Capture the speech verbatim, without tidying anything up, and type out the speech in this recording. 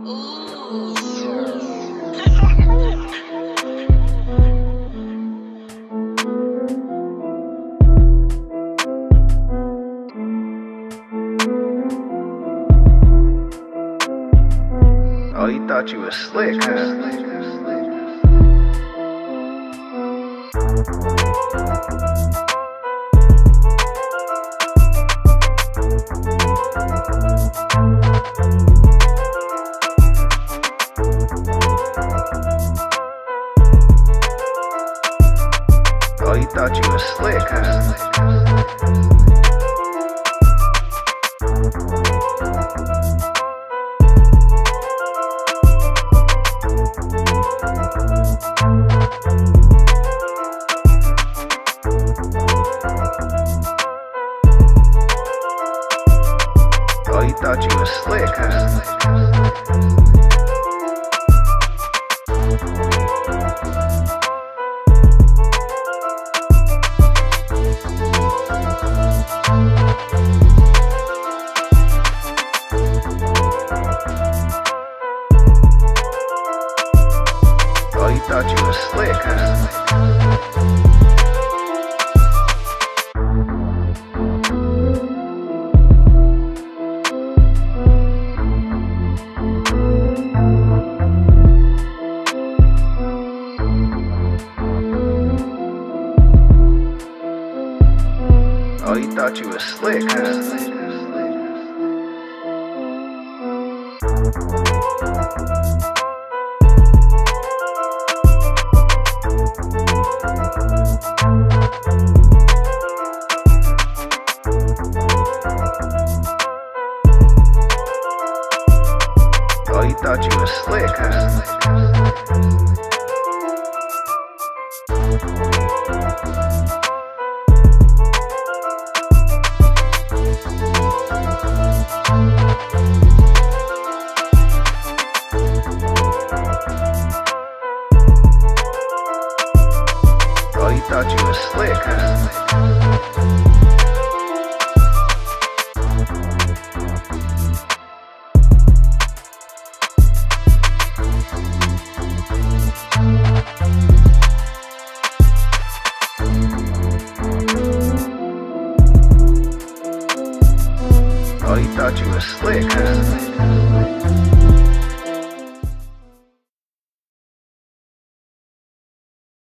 Oh, you thought you was slick, huh? Oh, you thought you was slick, huh? Oh, you thought you was slick, huh? Oh, you thought you was slick, huh? Oh, you thought you was slick, huh? Oh, you thought you was slick, huh? Oh, you thought you was slick, huh? Oh, you thought you was slick, huh?